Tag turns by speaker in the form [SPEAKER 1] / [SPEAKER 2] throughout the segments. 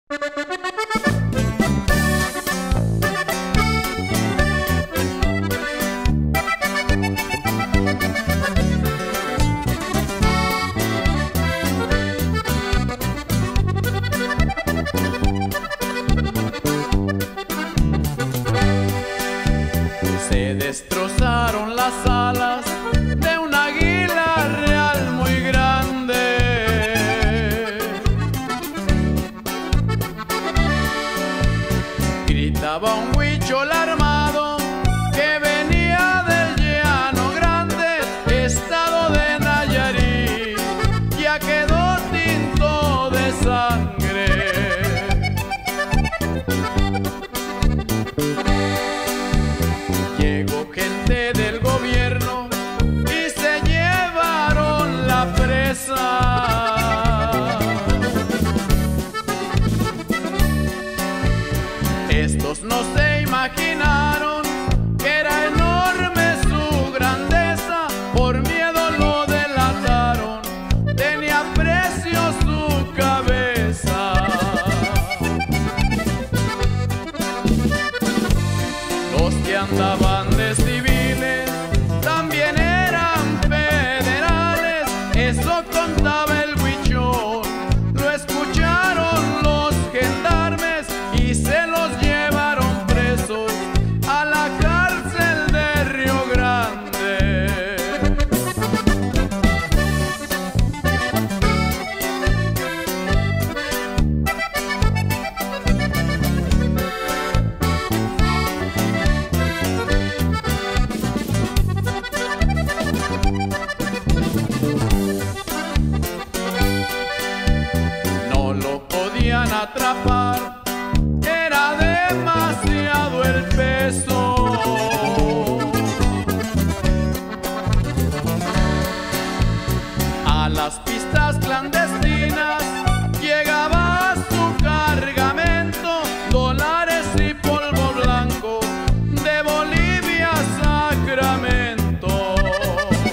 [SPEAKER 1] Se destrozaron las alas de un águila real muy grande. Gritaba un huichol armado que venía del llano grande, estado de Nayarit, ya quedó tinto de sangre. Llegó gente del gobierno y se llevaron la presa. Estos no se imaginaron que era enorme su grandeza, por miedo lo delataron, tenía precio su cabeza. Los que andaban de civiles también eran federales, eso contaba el huichol. Lo escucharon los gendarmes y se los llevaron presos a la cárcel de Río Grande. No lo podían atrapar, era demasiado el peso. A las pistas clandestinas llegaba su cargamento, dólares y polvo blanco de Bolivia a Sacramento.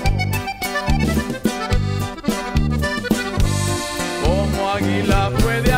[SPEAKER 1] Como águila fue de